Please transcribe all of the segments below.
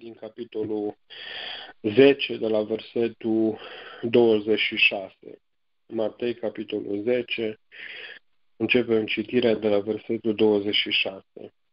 din capitolul 10, de la versetul 26. Matei, capitolul 10, începem citirea de la versetul 26.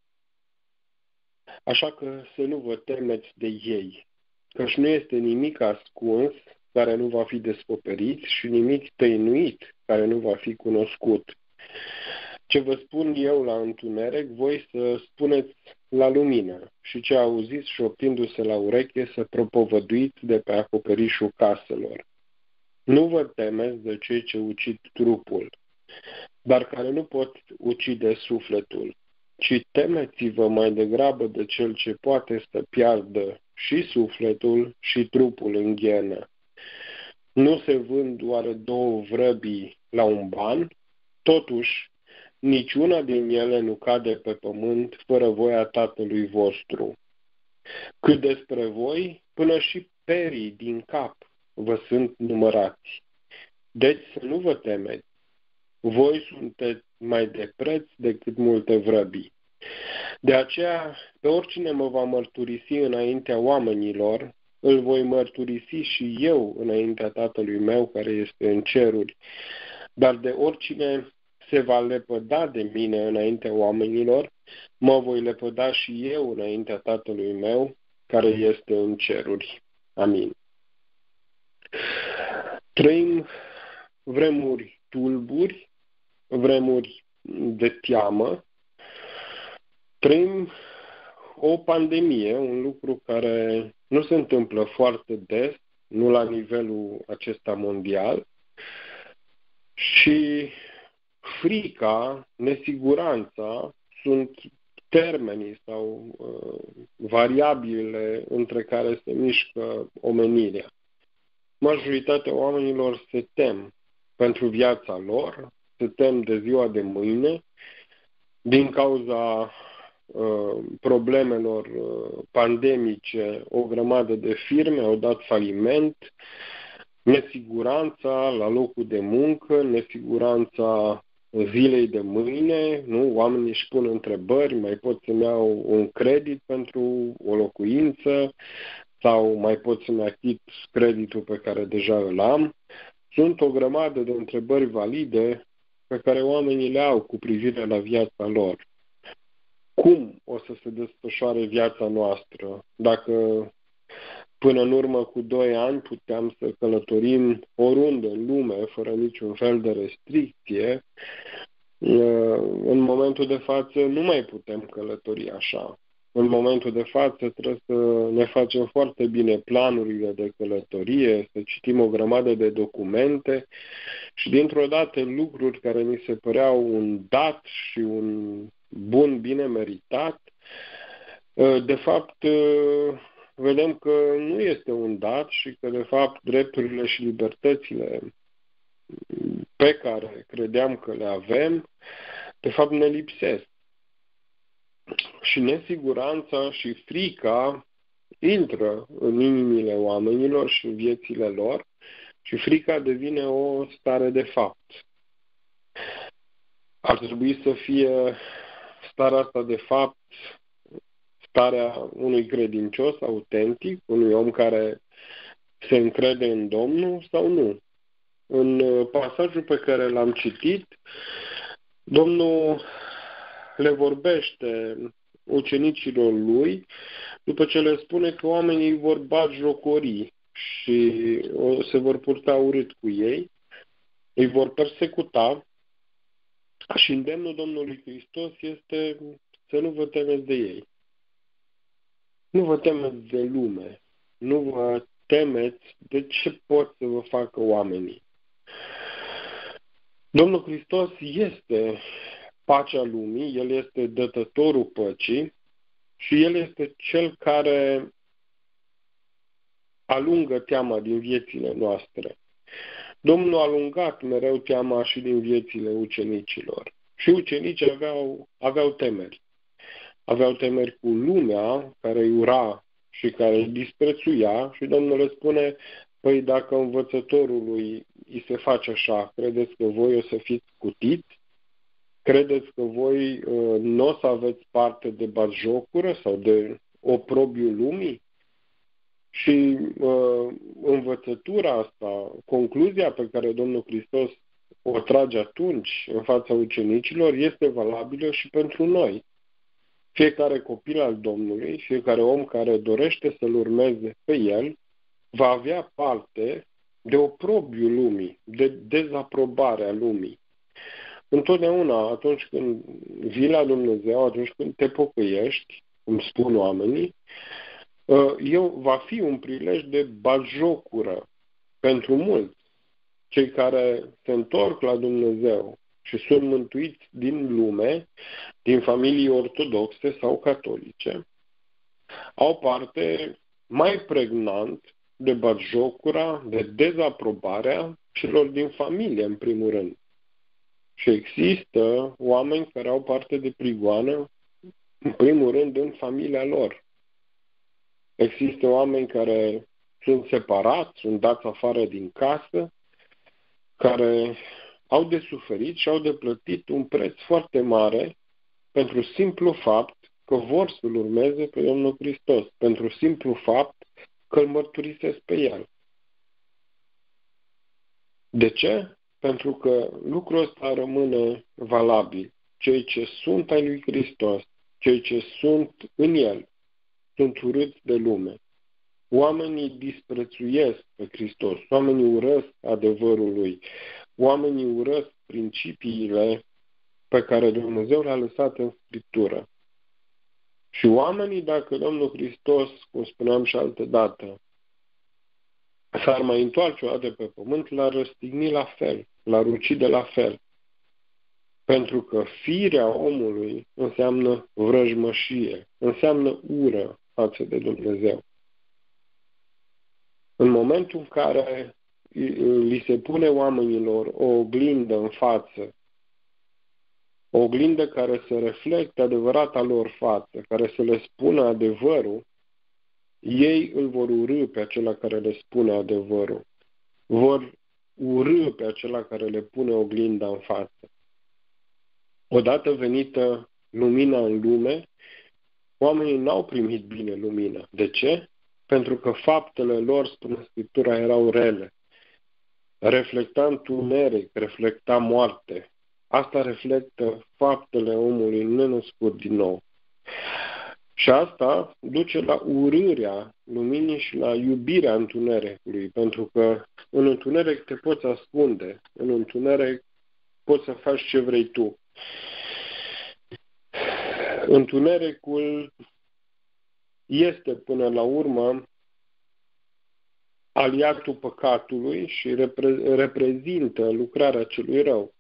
Așa că să nu vă temeți de ei, căci nu este nimic ascuns care nu va fi descoperit și nimic tăinuit care nu va fi cunoscut. Ce vă spun eu la întuneric, voi să spuneți la lumină, și ce auziți șoptindu-se la ureche să propovăduiți de pe acoperișul caselor. Nu vă temeți de cei ce ucid trupul, dar care nu pot ucide sufletul, ci temeți-vă mai degrabă de cel ce poate să piardă și sufletul și trupul în ghenă. Nu se vând oare două vrăbii la un ban? Totuși, niciuna din ele nu cade pe pământ fără voia Tatălui vostru. Cât despre voi, până și perii din cap vă sunt numărați. Deci să nu vă temeți. Voi sunteți mai de preț decât multe vrăbii. De aceea, pe oricine mă va mărturisi înaintea oamenilor, îl voi mărturisi și eu înaintea Tatălui meu care este în ceruri. Dar de oricine se va lepăda de mine înaintea oamenilor, mă voi lepăda și eu înaintea Tatălui meu care este în ceruri. Amin. Trăim vremuri tulburi, vremuri de teamă, trăim o pandemie, un lucru care nu se întâmplă foarte des, nu la nivelul acesta mondial, și frica, nesiguranța sunt termenii sau variabile între care se mișcă omenirea. Majoritatea oamenilor se tem pentru viața lor, se tem de ziua de mâine, din cauza problemelor pandemice. O grămadă de firme au dat faliment, nesiguranța la locul de muncă, nesiguranța zilei de mâine, nu? Oamenii își pun întrebări, mai pot să-mi iau un credit pentru o locuință sau mai pot să-mi achit creditul pe care deja îl am. Sunt o grămadă de întrebări valide pe care oamenii le au cu privire la viața lor. Cum o să se desfășoare viața noastră? Dacă până în urmă cu 2 ani puteam să călătorim oriunde în lume, fără niciun fel de restricție, în momentul de față nu mai putem călători așa. În momentul de față trebuie să ne facem foarte bine planurile de călătorie, să citim o grămadă de documente și dintr-o dată lucruri care ni se păreau un dat și un bun bine meritat, de fapt vedem că nu este un dat și că de fapt drepturile și libertățile pe care credeam că le avem, de fapt ne lipsesc. Și nesiguranța și frica intră în inimile oamenilor și în viețile lor și frica devine o stare de fapt. Ar trebui să fie starea asta de fapt starea unui credincios autentic, unui om care se încrede în Domnul sau nu. În pasajul pe care l-am citit, Domnul le vorbește ucenicilor lui după ce le spune că oamenii vor batjocori și se vor purta urât cu ei, îi vor persecuta și îndemnul Domnului Hristos este să nu vă temeți de ei. Nu vă temeți de lume, nu vă temeți de ce pot să vă facă oamenii. Domnul Hristos este pacea lumii, El este dătătorul păcii și El este Cel care alungă teama din viețile noastre. Domnul a alungat mereu teama și din viețile ucenicilor. Și ucenicii aveau temeri. Aveau temeri cu lumea care îi ura și care îi disprețuia și Domnul le spune, păi dacă învățătorului îi se face așa, credeți că voi o să fiți scutiți? Credeți că voi nu o să aveți parte de batjocură sau de oprobiul lumii? Și învățătura asta, concluzia pe care Domnul Hristos o trage atunci în fața ucenicilor, este valabilă și pentru noi. Fiecare copil al Domnului, fiecare om care dorește să-L urmeze pe El, va avea parte de oprobiul lumii, de dezaprobarea lumii. Întotdeauna, atunci când vii la Dumnezeu, atunci când te pocăiești, cum spun oamenii, va fi un prilej de batjocură pentru mulți. Cei care se întorc la Dumnezeu și sunt mântuiți din lume, din familii ortodoxe sau catolice, au parte mai pregnant de batjocura, de dezaprobarea celor din familie, în primul rând. Și există oameni care au parte de prigoană, în primul rând, în familia lor. Există oameni care sunt separați, sunt dați afară din casă, care au de suferit și au de plătit un preț foarte mare pentru simplu fapt că vor să-L urmeze pe Domnul Hristos, pentru simplu fapt că Îl mărturisesc pe El. De ce? Pentru că lucrul ăsta rămâne valabil. Cei ce sunt ai lui Hristos, cei ce sunt în El, sunt urâți de lume. Oamenii disprețuiesc pe Hristos, oamenii urăsc adevărul Lui, oamenii urăsc principiile pe care Dumnezeu le-a lăsat în Scriptură. Și oamenii, dacă Domnul Hristos, cum spuneam și altă dată, s-ar mai întoarce o dată pe pământ, l-ar răstigni la fel, l-ar ucide la fel. Pentru că firea omului înseamnă vrăjmășie, înseamnă ură față de Dumnezeu. În momentul în care li se pune oamenilor o oglindă în față, o oglindă care să reflecte adevărata lor față, care să le spună adevărul, ei îl vor urî pe acela care le spune adevărul. Vor urî pe acela care le pune oglinda în față. Odată venită lumina în lume, oamenii n-au primit bine lumina. De ce? Pentru că faptele lor, spune Scriptura, erau rele. Reflecta întuneric, reflecta moarte. Asta reflectă faptele omului nenăscut din nou. Și asta duce la urârea luminii și la iubirea întunericului, pentru că în întuneric te poți ascunde, în întuneric poți să faci ce vrei tu. Întunericul este până la urmă aliatul păcatului și reprezintă lucrarea celui rău.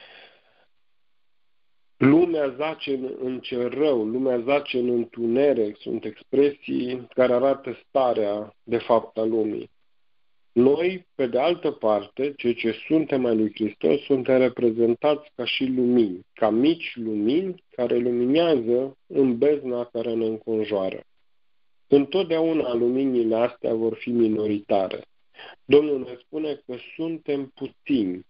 Lumea zace în cel rău, lumea zace în întuneric, sunt expresii care arată starea de fapt a lumii. Noi, pe de altă parte, cei ce suntem ai lui Hristos, suntem reprezentați ca și lumini, ca mici lumini care luminează în bezna care ne înconjoară. Întotdeauna luminile astea vor fi minoritare. Domnul ne spune că suntem puțini.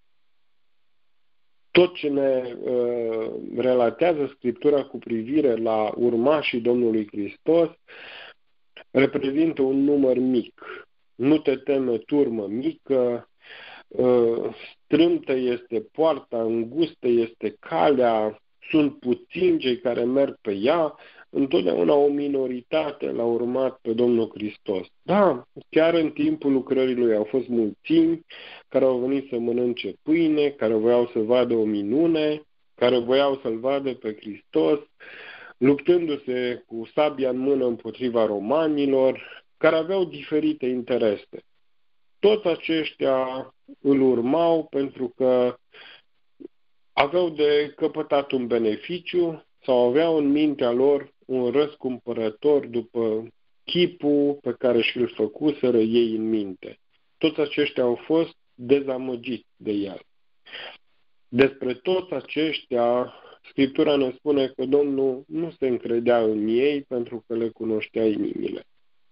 Tot ce ne relatează Scriptura cu privire la urmașii Domnului Hristos reprezintă un număr mic. Nu te teme, turmă mică, strâmtă este poarta, îngustă este calea, sunt puțini cei care merg pe ea, întotdeauna o minoritate l-a urmat pe Domnul Hristos. Da, chiar în timpul lucrării Lui au fost mulțimi care au venit să mănânce pâine, care voiau să vadă o minune, care voiau să-L vadă pe Hristos, luptându-se cu sabia în mână împotriva romanilor, care aveau diferite interese. Toți aceștia îl urmau pentru că aveau de căpătat un beneficiu sau aveau în mintea lor un răscumpărător după chipul pe care și-l făcuseră ei în minte. Toți aceștia au fost dezamăgiți de el. Despre toți aceștia, Scriptura ne spune că Domnul nu se încredea în ei pentru că le cunoștea inimile.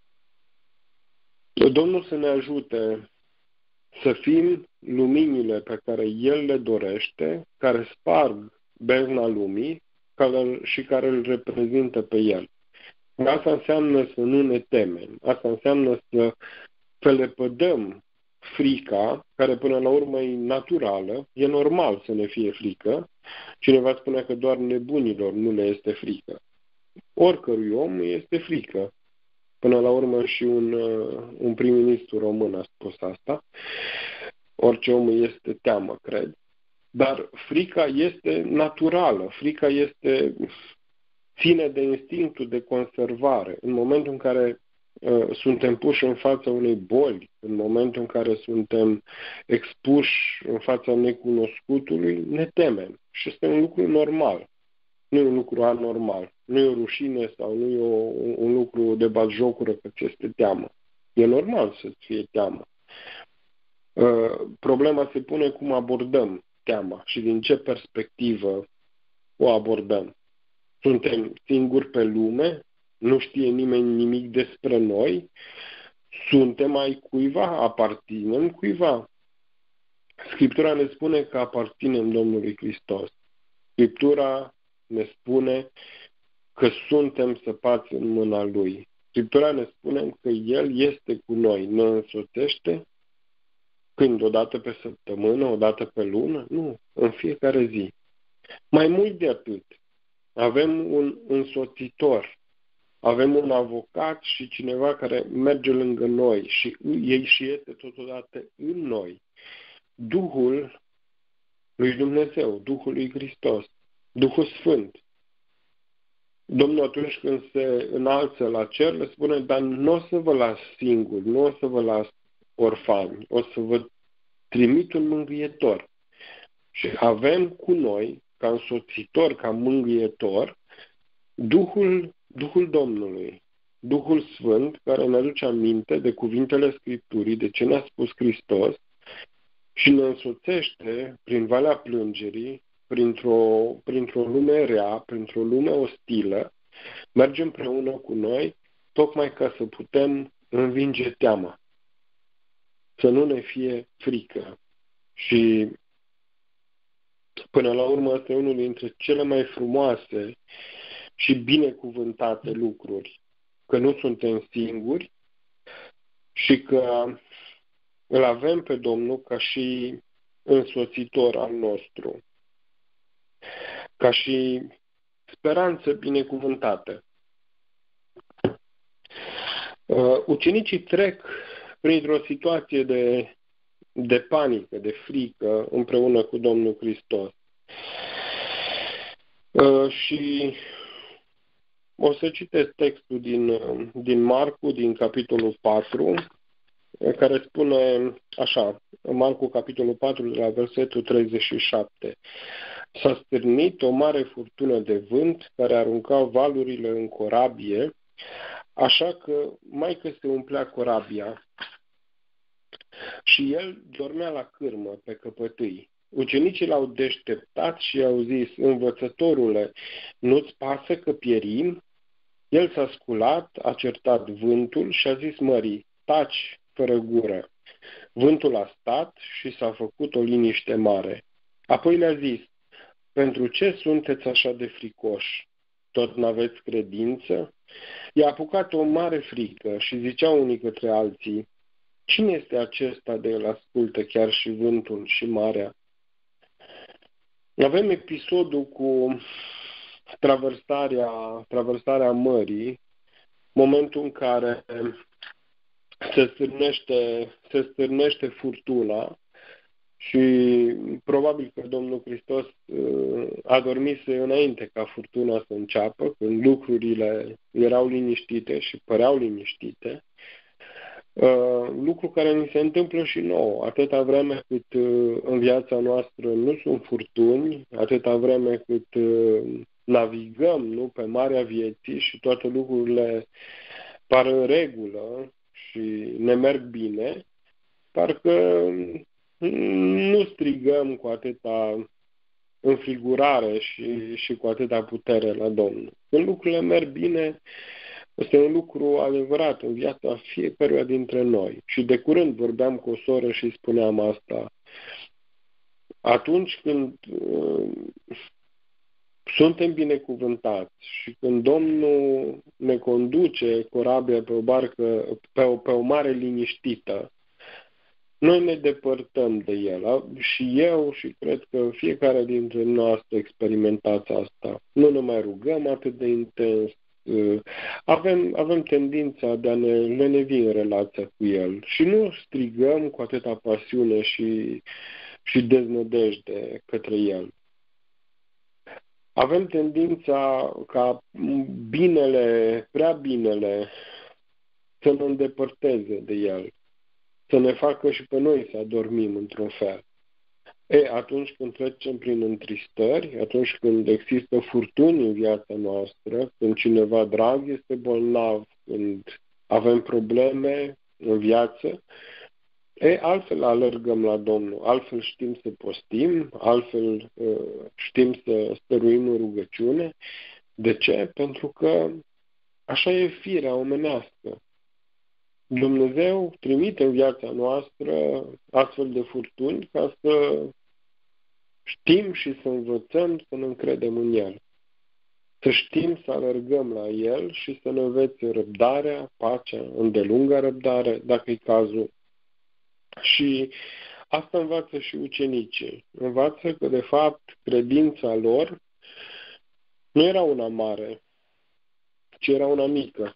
Domnul să ne ajute să fim luminile pe care El le dorește, care sparg bezna lumii și care îl reprezintă pe El. Asta înseamnă să nu ne temem. Asta înseamnă să lepădăm frica, care până la urmă e naturală. E normal să ne fie frică. Cineva spune că doar nebunilor nu le este frică. Oricărui om este frică. Până la urmă și un prim-ministru român a spus asta. Orice om este teamă, cred. Dar frica este naturală. Frica ține de instinctul de conservare. În momentul în care suntem puși în fața unei boli, în momentul în care suntem expuși în fața necunoscutului, ne temem. Și este un lucru normal. Nu e un lucru anormal. Nu e o rușine sau nu e un lucru de batjocură că ți este teamă. E normal să-ți fie teamă. Problema se pune cum abordăm teama și din ce perspectivă o abordăm. Suntem singuri pe lume? Nu știe nimeni nimic despre noi? Suntem ai cuiva? Aparținem cuiva? Scriptura ne spune că aparținem Domnului Hristos. Scriptura ne spune că suntem săpați în mâna Lui. Scriptura ne spune că El este cu noi, ne însoțește. Când? O dată pe săptămână, o dată pe lună? Nu, în fiecare zi. Mai mult de atât, avem un însoțitor, avem un avocat și cineva care merge lângă noi și ei și este totodată în noi. Duhul lui Dumnezeu, Duhul lui Hristos, Duhul Sfânt. Domnul atunci când se înalță la cer le spune, dar nu o să vă las singuri, nu o să vă las orfani, o să vă trimit un mângâietor. Și avem cu noi, ca însoțitor, ca mângâietor, Duhul Domnului, Duhul Sfânt, care ne aduce aminte de cuvintele Scripturii, de ce ne-a spus Hristos și ne însoțește prin valea plângerii, printr-o lume rea, printr-o lume ostilă, merge împreună cu noi, tocmai ca să putem învinge teama, să nu ne fie frică. Și până la urmă este unul dintre cele mai frumoase și binecuvântate lucruri, că nu suntem singuri și că îl avem pe Domnul ca și însoțitor al nostru, ca și speranță binecuvântată. Ucenicii trec printr-o situație de panică, de frică, împreună cu Domnul Hristos. Și o să citesc textul din Marcu, din capitolul 4, care spune așa, Marcu, capitolul 4, de la versetul 37. S-a stârnit o mare furtună de vânt care arunca valurile în corabie, așa că maică se umplea corabia și el dormea la cârmă pe căpătâi. Ucenicii l-au deșteptat și i-au zis, învățătorule, nu-ți pasă că pierim? El s-a sculat, a certat vântul și a zis mării, taci fără gură. Vântul a stat și s-a făcut o liniște mare. Apoi le-a zis, pentru ce sunteți așa de fricoși? Tot n-aveți credință? I-a apucat o mare frică și ziceau unii către alții, cine este acesta de el ascultă chiar și vântul și marea? Avem episodul cu traversarea mării, momentul în care se stârnește furtuna și probabil că Domnul Hristos a dormit înainte ca furtuna să înceapă, când lucrurile erau liniștite și păreau liniștite. Lucru care ni se întâmplă și nouă, atâta vreme cât în viața noastră nu sunt furtuni, atâta vreme cât navigăm pe marea vieții și toate lucrurile par în regulă și ne merg bine, parcă nu strigăm cu atâta înfrigurare și cu atâta putere la Domnul. Când lucrurile merg bine, este un lucru adevărat în viața fiecăruia dintre noi. Și de curând vorbeam cu o soră și spuneam asta. Atunci când suntem binecuvântați și când Domnul ne conduce corabia pe o barcă, pe o mare liniștită, noi ne depărtăm de el. Și eu și cred că fiecare dintre noi experimentați asta. Nu ne mai rugăm atât de intens. Avem tendința de a ne lenevi în relația cu el și nu strigăm cu atâta pasiune și deznădejde către el. Avem tendința ca prea binele, să ne îndepărteze de el, să ne facă și pe noi să adormim într-un fel. Atunci când trecem prin întristări, atunci când există furtuni în viața noastră, când cineva drag este bolnav, când avem probleme în viață, altfel alergăm la Domnul, altfel știm să postim, altfel știm să stăruim în rugăciune. De ce? Pentru că așa e firea omenească. Dumnezeu trimite în viața noastră astfel de furtuni ca să știm și să învățăm să ne încredem în El. Să știm să alergăm la El și să ne învețe răbdarea, pacea, îndelunga răbdare, dacă e cazul. Și asta învață și ucenicii. Învață că, de fapt, credința lor nu era una mare, ci era una mică.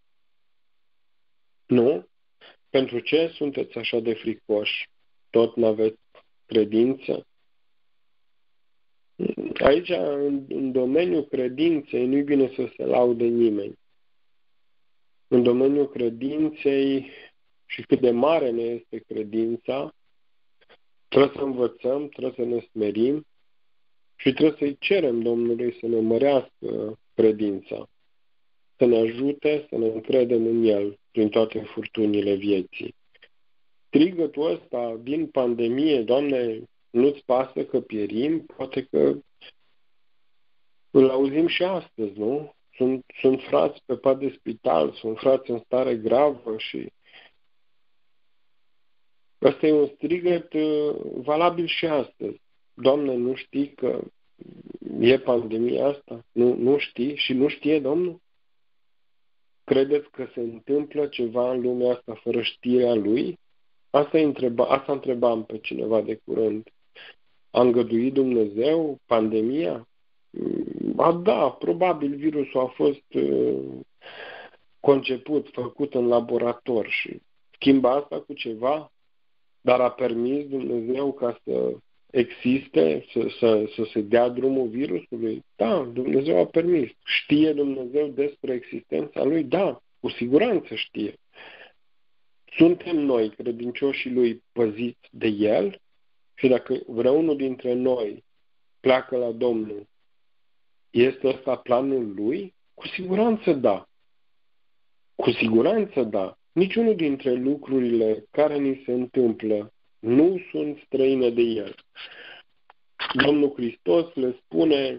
Nu? Pentru ce sunteți așa de fricoși? Tot n-aveți credință? Aici, în domeniul credinței, nu-i bine să se laude nimeni. În domeniul credinței și cât de mare ne este credința, trebuie să învățăm, trebuie să ne smerim și trebuie să-i cerem Domnului să ne mărească credința, să ne ajute să ne încredem în El prin toate furtunile vieții. Strigătul ăsta din pandemie, Doamne, nu-ți pasă că pierim? Poate că îl auzim și astăzi, nu? Sunt frați pe pat de spital, sunt frați în stare gravă și ăsta e un strigăt valabil și astăzi. Doamne, nu știi că e pandemia asta? Nu știi? Și nu știe Domnul? Credeți că se întâmplă ceva în lumea asta fără știrea Lui? Asta întrebam pe cineva de curând. A îngăduit Dumnezeu pandemia? Da, probabil virusul a fost conceput, făcut în laborator și schimbă asta cu ceva, dar a permis Dumnezeu ca să existe, să se dea drumul virusului? Da, Dumnezeu a permis. Știe Dumnezeu despre existența Lui? Da, cu siguranță știe. Suntem noi, credincioșii Lui, păziți de El? Și dacă vreunul dintre noi pleacă la Domnul, este ăsta planul Lui? Cu siguranță da. Cu siguranță da. Niciunul dintre lucrurile care ni se întâmplă nu sunt străine de El. Domnul Hristos le spune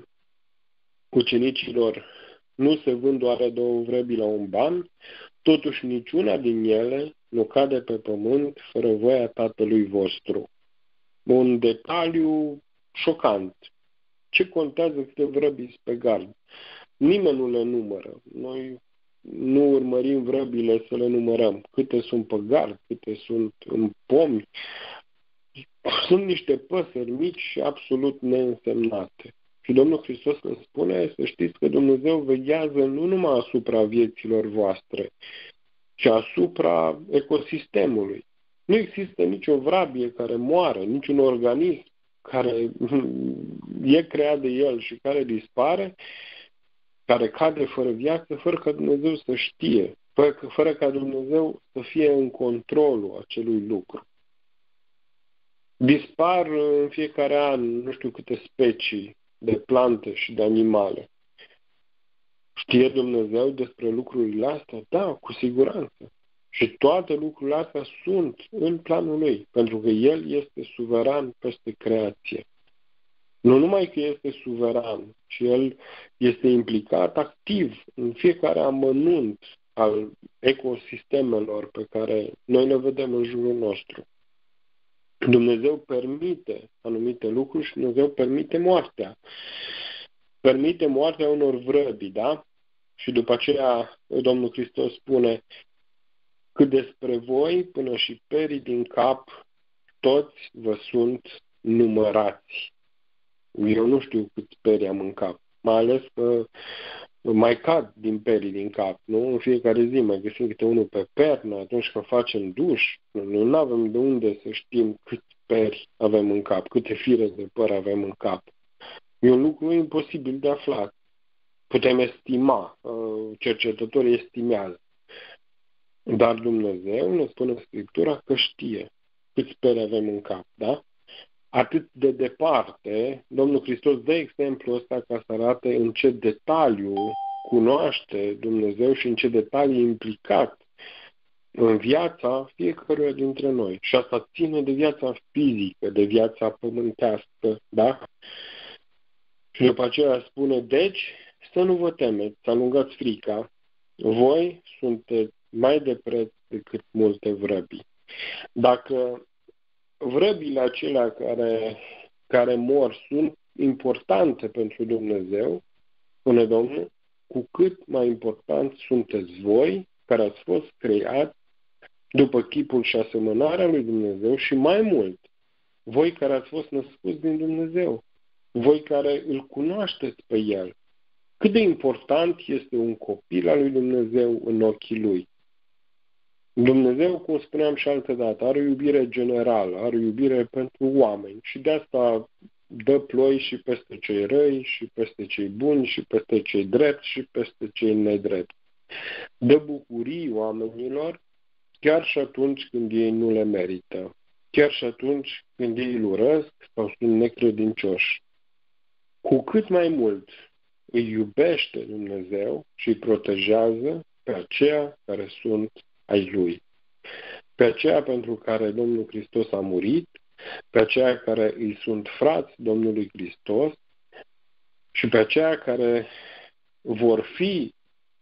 ucenicilor, nu se vând oare două vrăbii la un ban, totuși niciuna din ele nu cade pe pământ fără voia Tatălui vostru. Un detaliu șocant. Ce contează câte vrăbi pe gard? Nimeni nu le numără. Noi nu urmărim vrăbile să le numărăm. Câte sunt pe gard, câte sunt în pomi. Sunt niște păsări mici și absolut neînsemnate. Și Domnul Hristos ne spune să știți că Dumnezeu veghează nu numai asupra vieților voastre, ci asupra ecosistemului. Nu există nicio vrabie care moare, niciun organism care e creat de El și care dispare, care cade fără viață, fără ca Dumnezeu să știe, fără ca Dumnezeu să fie în controlul acelui lucru. Dispar în fiecare an nu știu câte specii de plante și de animale. Știe Dumnezeu despre lucrurile astea? Da, cu siguranță. Și toate lucrurile astea sunt în planul Lui, pentru că El este suveran peste creație. Nu numai că este suveran, ci El este implicat activ în fiecare amănunt al ecosistemelor pe care noi le vedem în jurul nostru. Dumnezeu permite anumite lucruri și Dumnezeu permite moartea. permite moartea unor vrăbi, da? Și după aceea Domnul Hristos spune, cât despre voi, până și perii din cap, toți vă sunt numărați. Eu nu știu câți peri am în cap, mai ales că mai cad din perii din cap, nu? În fiecare zi mai găsim câte unul pe pernă atunci când facem duș. Noi nu avem de unde să știm câți peri avem în cap, câte fire de păr avem în cap. E un lucru imposibil de aflat. Putem estima, cercetătorii estimează. Dar Dumnezeu ne spune în Scriptura că știe câți peri avem în cap, da? Atât de departe, Domnul Hristos dă exemplul ăsta ca să arate în ce detaliu cunoaște Dumnezeu și în ce detaliu e implicat în viața fiecăruia dintre noi. Și asta ține de viața fizică, de viața pământească, da? Și după aceea spune, deci, să nu vă temeți, să alungați frica, voi sunteți mai de preț decât multe vrăbi. Dacă vrăbile acelea care mor sunt importante pentru Dumnezeu, spune Domnul, cu cât mai important sunteți voi, care ați fost creați după chipul și asemănarea lui Dumnezeu și mai mult, voi care ați fost născuți din Dumnezeu, voi care îl cunoașteți pe El. Cât de important este un copil al lui Dumnezeu în ochii Lui. Dumnezeu, cum spuneam și altă dată, are o iubire generală, are o iubire pentru oameni și de asta dă ploi și peste cei răi, și peste cei buni, și peste cei drepți, și peste cei nedrepți. Dă bucurii oamenilor chiar și atunci când ei nu le merită, chiar și atunci când ei îl urăsc sau sunt necredincioși. Cu cât mai mult îi iubește Dumnezeu și îi protejează pe aceia care sunt ai Lui. Pe aceea pentru care Domnul Hristos a murit, pe aceea care îi sunt frați Domnului Hristos și pe aceea care vor fi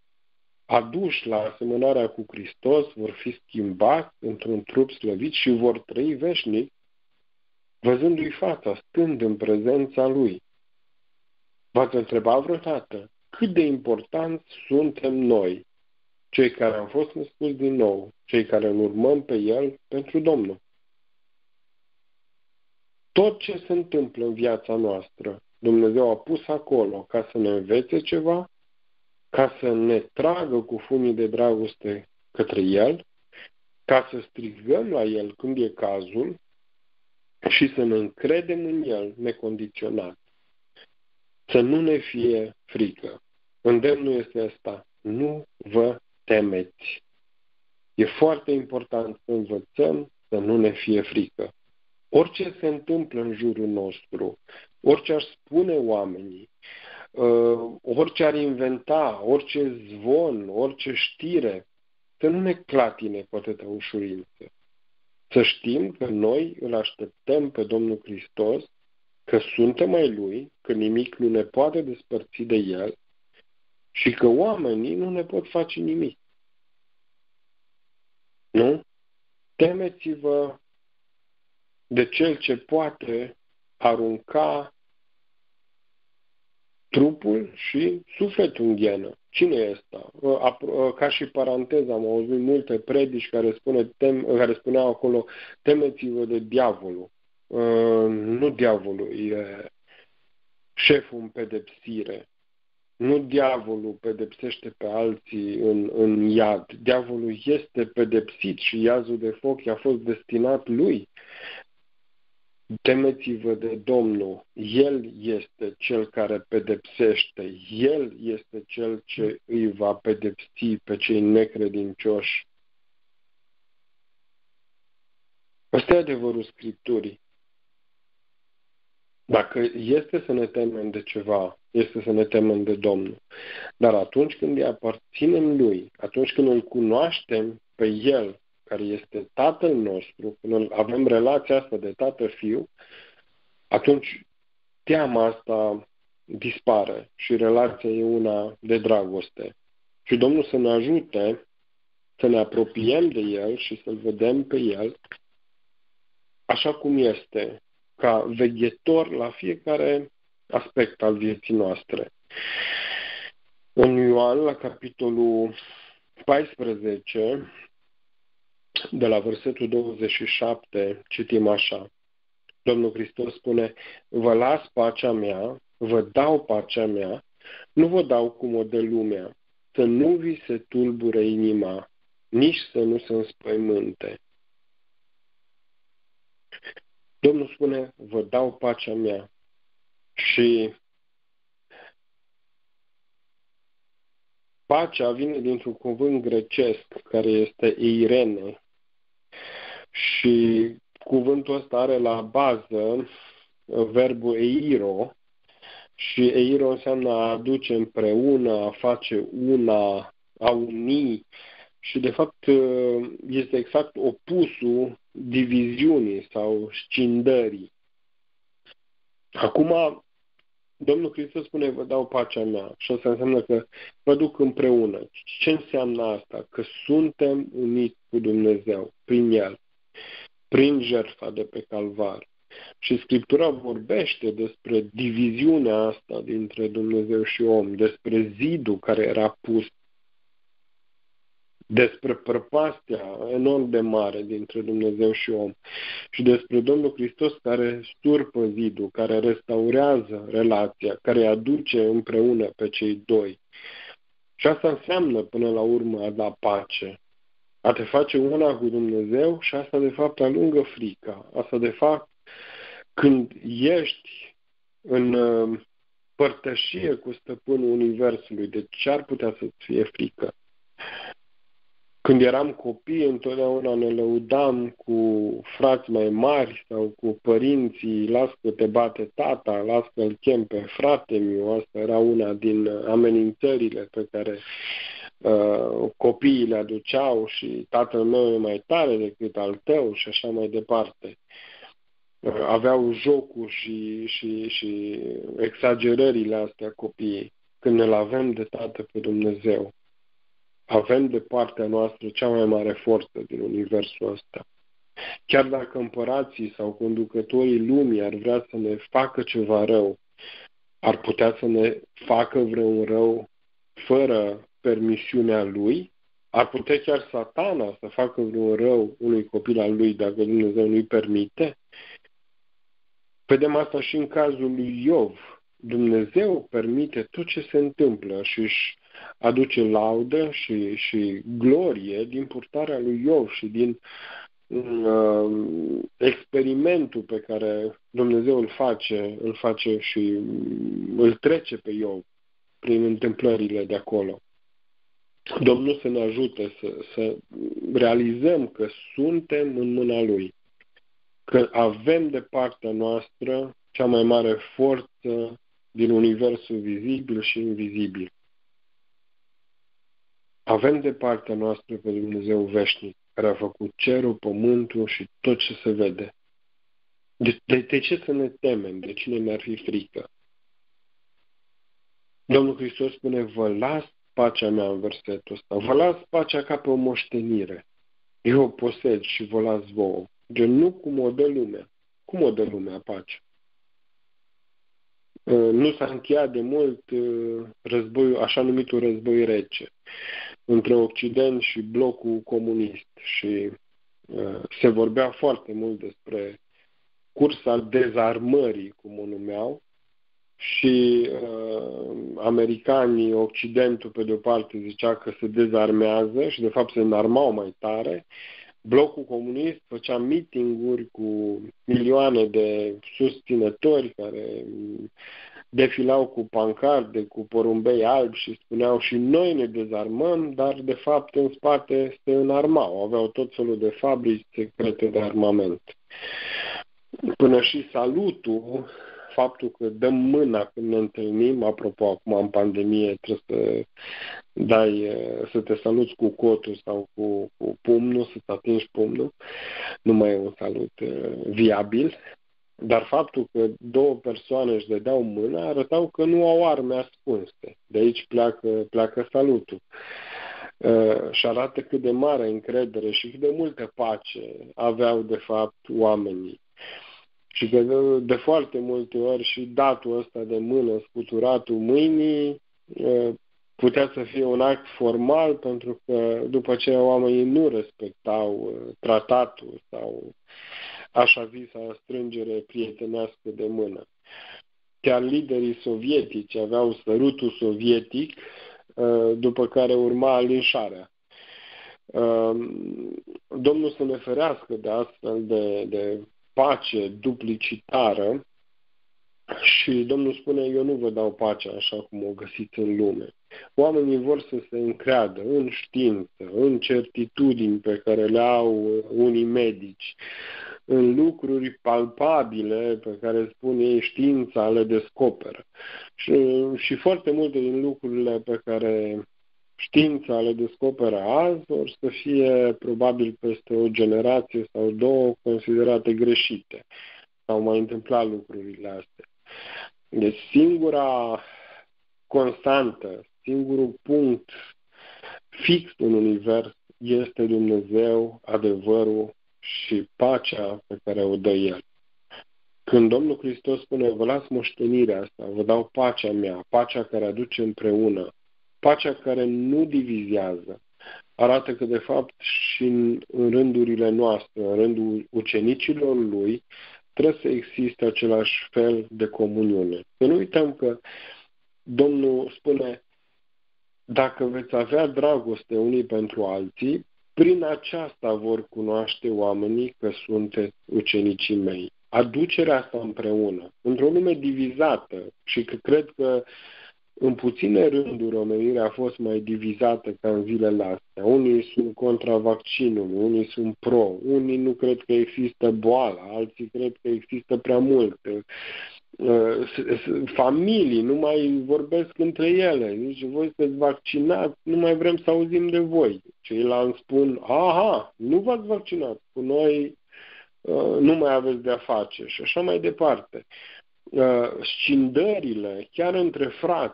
aduși la asemănarea cu Hristos, vor fi schimbați într-un trup slăvit și vor trăi veșnic, văzându-i fața, stând în prezența Lui. V-ați întrebat vreodată cât de importanți suntem noi, cei care am fost născuți din nou, cei care îl urmăm pe El pentru Domnul? Tot ce se întâmplă în viața noastră, Dumnezeu a pus acolo ca să ne învețe ceva, ca să ne tragă cu fumii de dragoste către El, ca să strigăm la El când e cazul și să ne încredem în El necondiționat. Să nu ne fie frică. Îndemnul este ăsta. Nu vă temeți. E foarte important să învățăm să nu ne fie frică. Orice se întâmplă în jurul nostru, orice ar spune oamenii, orice ar inventa, orice zvon, orice știre, să nu ne clatine cu atâta ușurință. Să știm că noi îl așteptăm pe Domnul Hristos, că suntem ai Lui, că nimic nu ne poate despărți de El și că oamenii nu ne pot face nimic. Nu? Temeți-vă de Cel ce poate arunca trupul și sufletul în ghenă. Cine e ăsta? Ca și paranteză, am auzit multe predici care spuneau acolo, temeți-vă de diavolul. Nu diavolul e șeful în pedepsire. Nu diavolul pedepsește pe alții în iad. Diavolul este pedepsit și iazul de foc i-a fost destinat lui. Temeți-vă de Domnul. El este cel care pedepsește. El este cel ce îi va pedepsi pe cei necredincioși. Ăsta e adevărul Scripturii. Dacă este să ne temem de ceva, este să ne temem de Domnul. Dar atunci când îi aparținem Lui, atunci când îl cunoaștem pe El, care este Tatăl nostru, când avem relația asta de tată-fiu, atunci teama asta dispare și relația e una de dragoste. Și Domnul să ne ajute să ne apropiem de El și să-L vedem pe El așa cum este, ca veghetor la fiecare aspect al vieții noastre. În Ioan, la capitolul 14, de la versetul 27, citim așa. Domnul Hristos spune: vă las pacea mea, vă dau pacea mea, nu vă dau cum o dă lumea, să nu vi se tulbure inima, nici să nu se înspăimânte. Domnul spune: vă dau pacea mea. Și pacea vine dintr-un cuvânt grecesc care este eirene. Și cuvântul ăsta are la bază verbul eiro, și eiro înseamnă a aduce împreună, a face una, a uni, și de fapt este exact opusul diviziunii sau scindării. Acum, Domnul Hristos spune: vă dau pacea mea, și asta înseamnă că vă duc împreună. Ce înseamnă asta? Că suntem uniți cu Dumnezeu, prin El, prin jertfa de pe Calvar. Și Scriptura vorbește despre diviziunea asta dintre Dumnezeu și om, despre zidul care era pus, despre prăpastia enorm de mare dintre Dumnezeu și om și despre Domnul Hristos care sturpă zidul, care restaurează relația, care îi aduce împreună pe cei doi. Și asta înseamnă până la urmă a da pace, a te face una cu Dumnezeu, și asta de fapt alungă frica. Asta de fapt, când ești în părtășie cu Stăpânul Universului, de ce ar putea să-ți fie frică? Când eram copii, întotdeauna ne lăudam cu frați mai mari sau cu părinții: las că te bate tata, las că-l chem pe frate-miu. Asta era una din amenințările pe care copiii le aduceau, și tatăl meu e mai tare decât al tău și așa mai departe. Aveau jocuri și exagerările astea copiii. Când ne-l avem de Tată pe Dumnezeu, avem de partea noastră cea mai mare forță din universul ăsta. Chiar dacă împărații sau conducătorii lumii ar vrea să ne facă ceva rău, ar putea să ne facă vreun rău fără permisiunea lui, ar putea chiar Satana să facă vreun rău unui copil al lui dacă Dumnezeu nu-i permite. Vedem asta și în cazul lui Iov. Dumnezeu permite tot ce se întâmplă și își aduce laudă și glorie din purtarea lui Iov și din experimentul pe care Dumnezeu îl face și îl trece pe Iov prin întâmplările de acolo. Domnul să ne ajute să realizăm că suntem în mâna Lui, că avem de partea noastră cea mai mare forță din universul vizibil și invizibil. Avem de partea noastră pe Dumnezeu veșnic, care a făcut cerul, pământul și tot ce se vede. De ce să ne temem? De cine ne-ar fi frică? Domnul Hristos spune: vă las pacea mea, în versetul ăsta. Vă las pacea ca pe o moștenire. Eu o posed și vă las vouă. Nu cum o dă lumea. Cum o dă lumea pacea? Nu s-a încheiat de mult războiul, așa numitul război rece, între Occident și blocul comunist, și se vorbea foarte mult despre cursa dezarmării, cum o numeau, și americanii, Occidentul pe de o parte zicea că se dezarmează și de fapt se înarmau mai tare. Blocul comunist făcea meeting-uri cu milioane de susținători care defilau cu pancarde, cu porumbei albi și spuneau: și noi ne dezarmăm, dar de fapt în spate se înarmau. Aveau tot felul de fabrici secrete de armament. Până și salutul, faptul că dăm mâna când ne întâlnim, apropo, acum în pandemie trebuie să te saluți cu cotul sau cu pumnul, să-ți atingi pumnul, nu mai e un salut viabil, dar faptul că două persoane își dădeau mâna arătau că nu au arme ascunse. De aici pleacă salutul. Și arată cât de mare încredere și cât de multă pace aveau de fapt oamenii. Și că de foarte multe ori și datul ăsta de mână, scuturatul mâinii, putea să fie un act formal, pentru că după aceea oamenii nu respectau tratatul sau așa zisa strângere prietenească de mână. Chiar liderii sovietici aveau sărutul sovietic, după care urma linșarea. Domnul să ne ferească de astfel de pace duplicitară și Domnul spune, eu nu vă dau pacea așa cum o găsiți în lume. Oamenii vor să se încreadă în știință, în certitudini pe care le au unii medici, în lucruri palpabile pe care spun ei știința le descoperă. Și foarte multe din lucrurile pe care știința le descoperă azi vor să fie probabil peste o generație sau două considerate greșite. S-au mai întâmplat lucrurile astea. Deci singura constantă, singurul punct fix în univers este Dumnezeu, adevărul și pacea pe care o dă El. Când Domnul Hristos spune, vă las moștenirea asta, vă dau pacea mea, pacea care aduce împreună, pacea care nu divizează, arată că de fapt și în rândurile noastre, în rândul ucenicilor Lui, trebuie să existe același fel de comuniune. Să nu uităm că Domnul spune, dacă veți avea dragoste unii pentru alții, prin aceasta vor cunoaște oamenii că sunteți ucenicii mei. Aducerea asta împreună, într-o lume divizată, și că cred că în puține rânduri omenirea a fost mai divizată ca în zilele astea. Unii sunt contra vaccinului, unii sunt pro, unii nu cred că există boala, alții cred că există prea mult. Familii nu mai vorbesc între ele, nici voi sunteți vaccinați, nu mai vrem să auzim de voi. Ceilalți spun, aha, nu v-ați vaccinat, cu noi nu mai aveți de-a face și așa mai departe. Scindările, chiar între frați,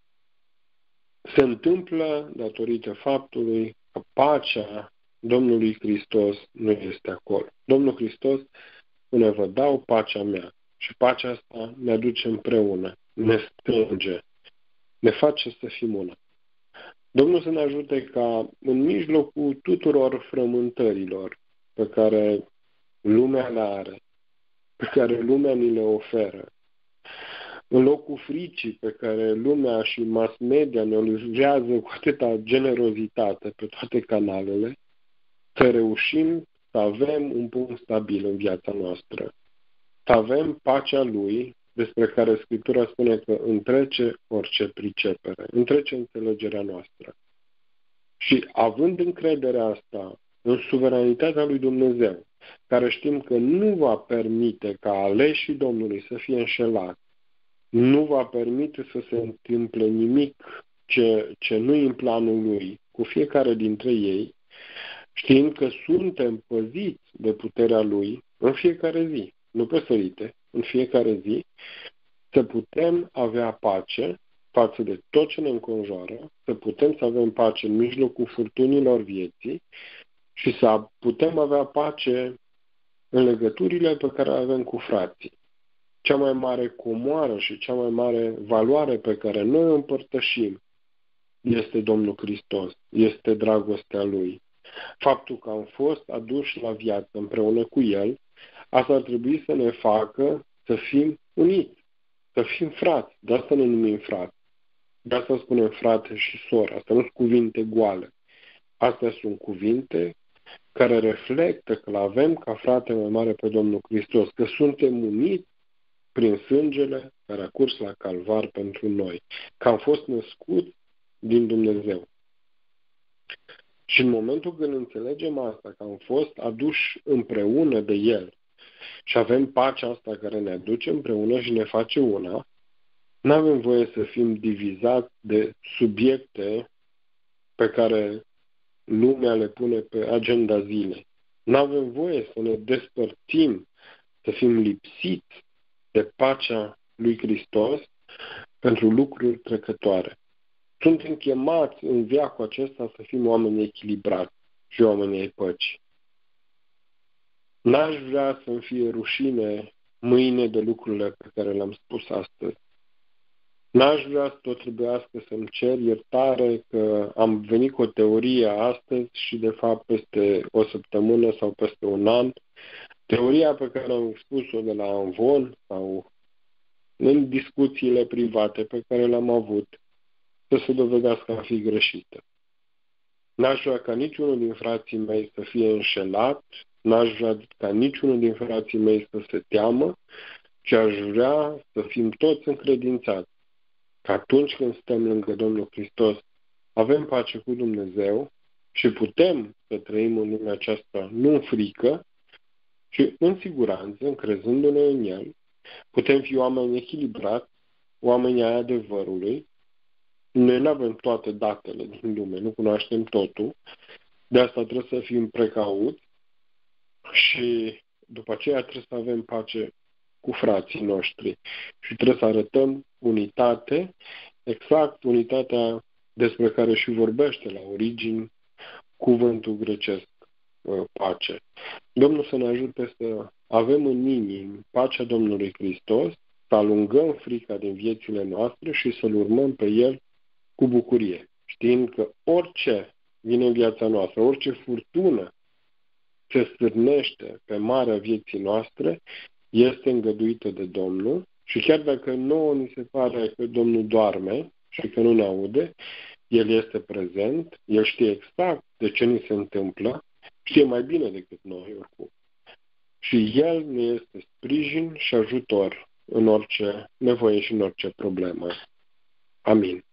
se întâmplă datorită faptului că pacea Domnului Hristos nu este acolo. Domnul Hristos spune, vă dau pacea mea. Și pacea asta ne aduce împreună, ne strânge, ne face să fim una. Domnul să ne ajute ca în mijlocul tuturor frământărilor pe care lumea le are, pe care lumea ni le oferă, în locul fricii pe care lumea și mass media ne livrează cu atâta generozitate pe toate canalele, să reușim să avem un punct stabil în viața noastră. Să avem pacea Lui, despre care Scriptura spune că întrece orice pricepere, întrece înțelegerea noastră. Și având încrederea asta în suveranitatea lui Dumnezeu, care știm că nu va permite ca aleșii Domnului să fie înșelați, nu va permite să se întâmple nimic ce nu e în planul Lui cu fiecare dintre ei, știind că suntem păziți de puterea Lui în fiecare zi, nu pe sărite, în fiecare zi, să putem avea pace față de tot ce ne înconjoară, să putem să avem pace în mijlocul furtunilor vieții și să putem avea pace în legăturile pe care le avem cu frații. Cea mai mare comoară și cea mai mare valoare pe care noi o împărtășim este Domnul Hristos, este dragostea Lui. Faptul că am fost aduși la viață împreună cu El, asta ar trebui să ne facă să fim uniți, să fim frați. De asta ne numim frați. De asta spunem frate și soră. Asta nu sunt cuvinte goale. Astea sunt cuvinte care reflectă că l-avem ca frate mai mare pe Domnul Hristos, că suntem uniți prin sângele care a curs la calvar pentru noi, că am fost născuți din Dumnezeu. Și în momentul când înțelegem asta, că am fost aduși împreună de El și avem pacea asta care ne aduce împreună și ne face una, nu avem voie să fim divizați de subiecte pe care lumea le pune pe agenda zilei. Nu avem voie să ne despărțim, să fim lipsiți de pacea lui Hristos pentru lucruri trecătoare. Suntem chemați în veacul acesta să fim oameni echilibrați și oameni ai păcii. N-aș vrea să-mi fie rușine mâine de lucrurile pe care le-am spus astăzi. N-aș vrea să tot trebuiască să-mi cer iertare că am venit cu o teorie astăzi și de fapt peste o săptămână sau peste un an, teoria pe care am expus-o de la Anvon sau în discuțiile private pe care le-am avut, să se dovedească a fi greșită. N-aș vrea ca niciunul din frații mei să fie înșelat, n-aș vrea ca niciunul din frații mei să se teamă, ci aș vrea să fim toți încredințați că atunci când stăm lângă Domnul Hristos, avem pace cu Dumnezeu și putem să trăim în lumea aceasta nu în frică, ci în siguranță, încrezându-ne în El. Putem fi oameni echilibrați, oameni ai adevărului. Noi nu avem toate datele din lume, nu cunoaștem totul, de asta trebuie să fim precauți și după aceea trebuie să avem pace cu frații noștri și trebuie să arătăm unitate, exact unitatea despre care și vorbește la origini cuvântul grecesc, pace. Domnul să ne ajute să avem în inimii pacea Domnului Hristos, să alungăm frica din viețile noastre și să-L urmăm pe El cu bucurie, știind că orice vine în viața noastră, orice furtună se stârnește pe marea vieții noastre, este îngăduită de Domnul și chiar dacă nouă ni se pare că Domnul doarme și că nu ne aude, El este prezent, El știe exact de ce ni se întâmplă, știe mai bine decât noi oricum. Și El ne este sprijin și ajutor în orice nevoie și în orice problemă. Amin.